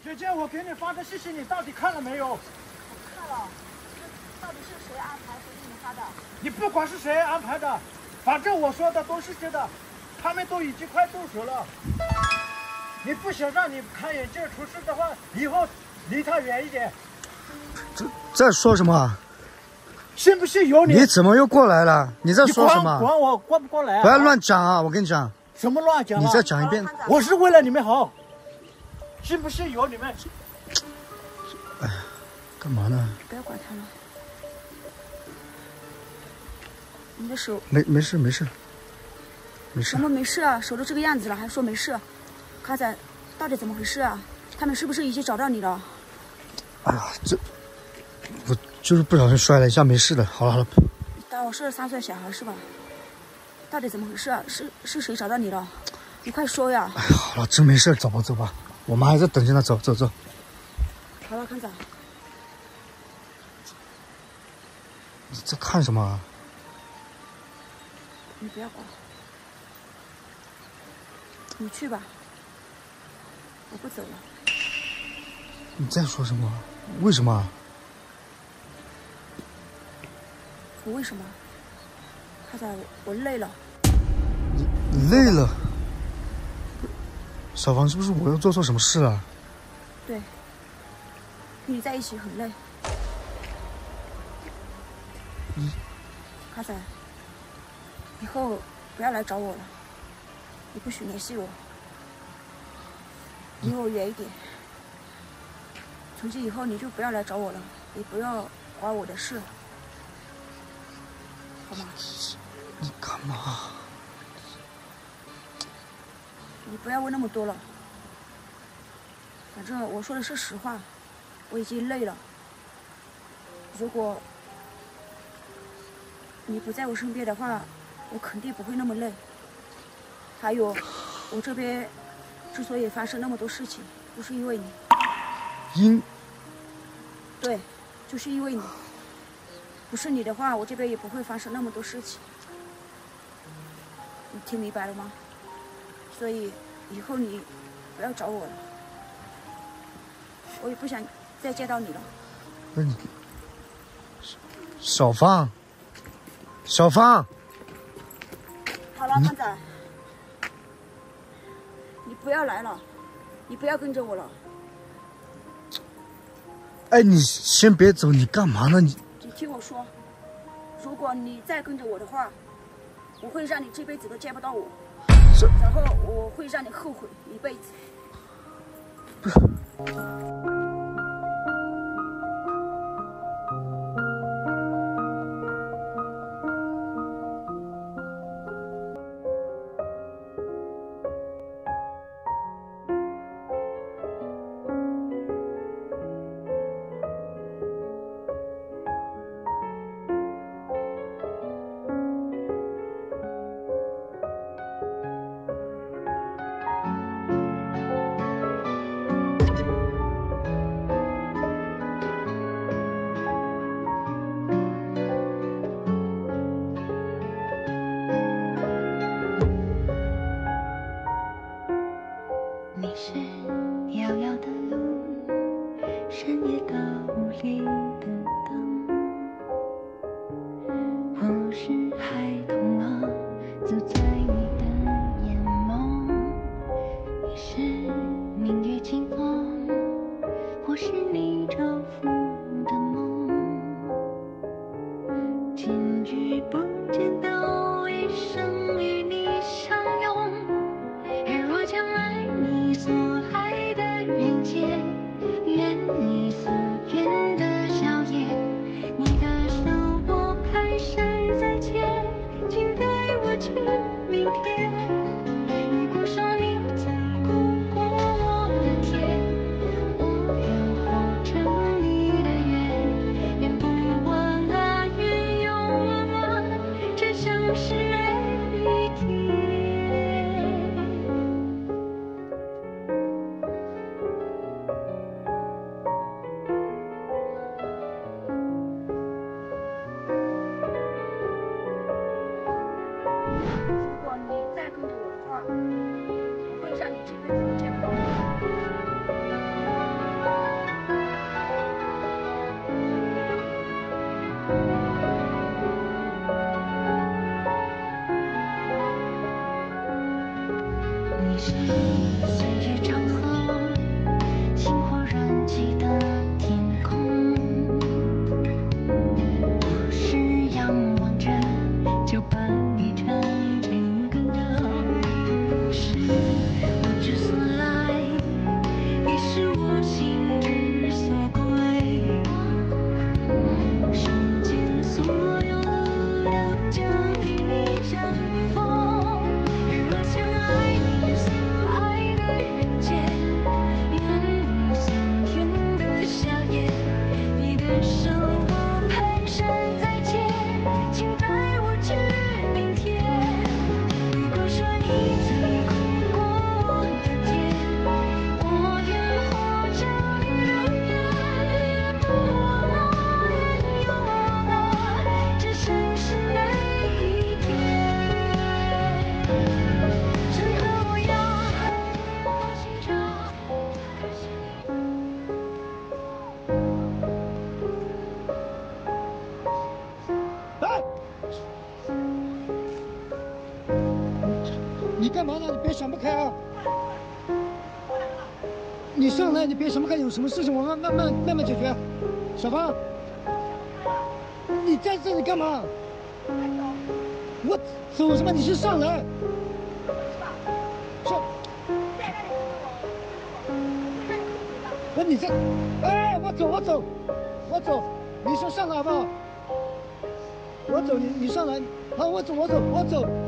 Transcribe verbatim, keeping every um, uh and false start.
姐姐，我给你发的信息，你到底看了没有？ 我看了，这到底是谁安排谁给你发的？ 你不管是谁安排的，反正我说的都是真的，他们都已经快动手了。你不想让你看眼镜出事的话，以后离他远一点。 这在说什么？ 信不信由你。 你怎么又过来了？你在说什么？ 管我过不过来啊？ 不要乱讲啊！我跟你讲。 什么乱讲、啊？ 你再讲一遍。 我是为了你们好，信不信由你们。 哎呀，干嘛呢？ 不要管他了。你的手没没事没事，没事。 什么没事啊？手都这个样子了，还说没事？卡仔，到底怎么回事啊？他们是不是已经找到你了？ 哎呀，这我就是不小心摔了一下，没事的。好了好了。 当我是三岁小孩是吧？到底怎么回事啊？是是谁找到你了？你快说呀！ 哎呀，好了，真没事，走吧走吧，我妈还在等着呢，走走走。 好了，康仔， 你在看什么啊？ 你不要管，你去吧，我不走了。 你在说什么？为什么？ 我为什么？康仔，我累了。 你你累了？小芳，是不是我又做错什么事了？ 对，跟你在一起很累。 嗯， 卡仔，以后不要来找我了，你不许联系我，离我远一点。从今以后你就不要来找我了，也不要管我的事，好吗？ 你干嘛？ 你不要问那么多了，反正我说的是实话，我已经累了。如果你不在我身边的话，我肯定不会那么累。还有，我这边之所以发生那么多事情，都是因为你。 因？ 对，就是因为你。不是你的话，我这边也不会发生那么多事情。你听明白了吗？所以以后你不要找我了，我也不想再见到你了。 那你，小芳，小芳， 好了，康仔，你不要来了，你不要跟着我了。 哎，你先别走，你干嘛呢？你你听我说，如果你再跟着我的话，我会让你这辈子都见不到我。然后我会让你后悔一辈子。 不是。 愿你所愿的。 芳啊，你别想不开啊！你上来，你别想不开，有什么事情我慢慢慢慢慢解决。小芳，你在这里干嘛？我走什么？你是上来。上。不，你这，哎，我走，我走，我走。你先上来好不好？我走，你你上来。好，我走，我走，我走。